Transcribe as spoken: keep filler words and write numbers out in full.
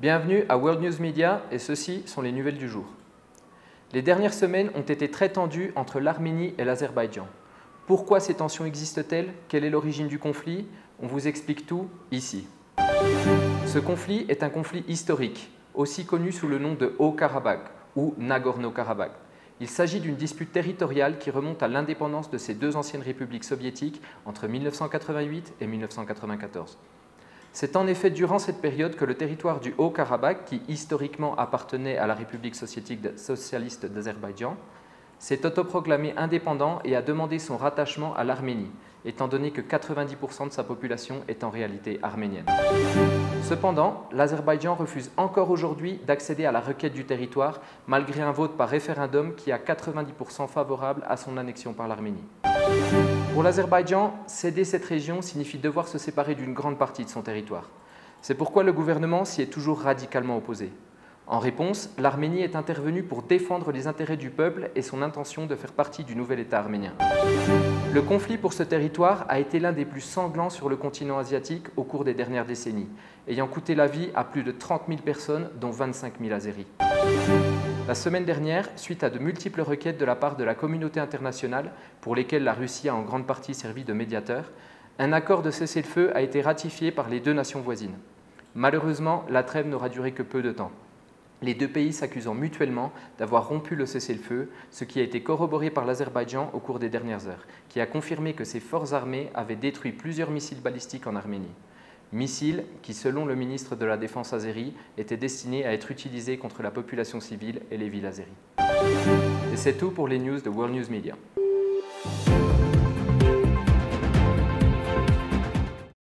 Bienvenue à World News Media et ceci sont les nouvelles du jour. Les dernières semaines ont été très tendues entre l'Arménie et l'Azerbaïdjan. Pourquoi ces tensions existent-elles? Quelle est l'origine du conflit? On vous explique tout ici. Ce conflit est un conflit historique, aussi connu sous le nom de Haut-Karabakh ou Nagorno-Karabakh. Il s'agit d'une dispute territoriale qui remonte à l'indépendance de ces deux anciennes républiques soviétiques entre mille neuf cent quatre-vingt-huit et mille neuf cent quatre-vingt-quatorze. C'est en effet durant cette période que le territoire du Haut-Karabakh, qui historiquement appartenait à la République soviétique socialiste d'Azerbaïdjan, s'est autoproclamé indépendant et a demandé son rattachement à l'Arménie, étant donné que quatre-vingt-dix pour cent de sa population est en réalité arménienne. Cependant, l'Azerbaïdjan refuse encore aujourd'hui d'accéder à la requête du territoire, malgré un vote par référendum qui a quatre-vingt-dix pour cent favorable à son annexion par l'Arménie. Pour l'Azerbaïdjan, céder cette région signifie devoir se séparer d'une grande partie de son territoire. C'est pourquoi le gouvernement s'y est toujours radicalement opposé. En réponse, l'Arménie est intervenue pour défendre les intérêts du peuple et son intention de faire partie du nouvel État arménien. Le conflit pour ce territoire a été l'un des plus sanglants sur le continent asiatique au cours des dernières décennies, ayant coûté la vie à plus de trente mille personnes, dont vingt-cinq mille Azéris. La semaine dernière, suite à de multiples requêtes de la part de la communauté internationale, pour lesquelles la Russie a en grande partie servi de médiateur, un accord de cessez-le-feu a été ratifié par les deux nations voisines. Malheureusement, la trêve n'aura duré que peu de temps. Les deux pays s'accusant mutuellement d'avoir rompu le cessez-le-feu, ce qui a été corroboré par l'Azerbaïdjan au cours des dernières heures, qui a confirmé que ses forces armées avaient détruit plusieurs missiles balistiques en Arménie. Missiles qui, selon le ministre de la Défense azéri, étaient destinés à être utilisés contre la population civile et les villes azéries. Et c'est tout pour les news de World News Media.